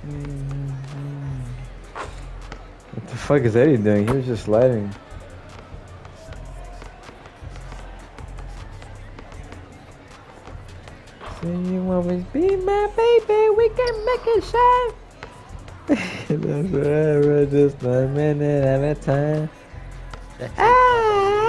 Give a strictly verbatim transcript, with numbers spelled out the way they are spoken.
What the fuck is Eddie doing? He was just sliding. Say you always be my baby, we can make it shine. That's forever, just a minute at a time. That's it. Ah!